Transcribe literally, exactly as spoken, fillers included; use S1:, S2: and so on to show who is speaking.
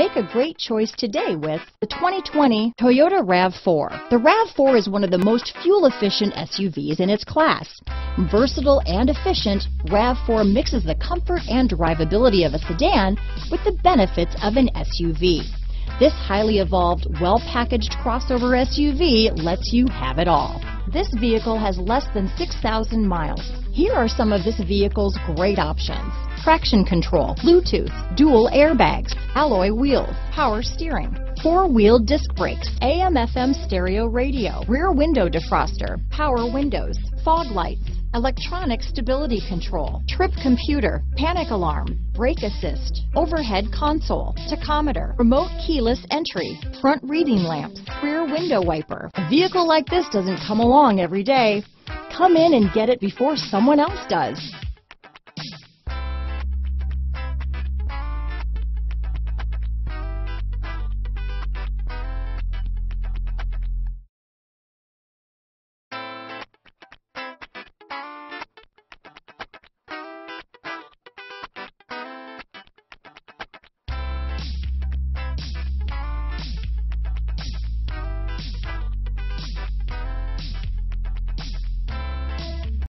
S1: Make a great choice today with the twenty twenty Toyota RAV four. The RAV four is one of the most fuel-efficient S U Vs in its class. Versatile and efficient, RAV four mixes the comfort and drivability of a sedan with the benefits of an S U V. This highly evolved, well-packaged crossover S U V lets you have it all. This vehicle has less than six thousand miles. Here are some of this vehicle's great options: traction control, Bluetooth, dual airbags, alloy wheels, power steering, four-wheel disc brakes, A M F M stereo radio, rear window defroster, power windows, fog lights, electronic stability control, trip computer, panic alarm, brake assist, overhead console, tachometer, remote keyless entry, front reading lamps, rear window wiper. A vehicle like this doesn't come along every day. Come in and get it before someone else does.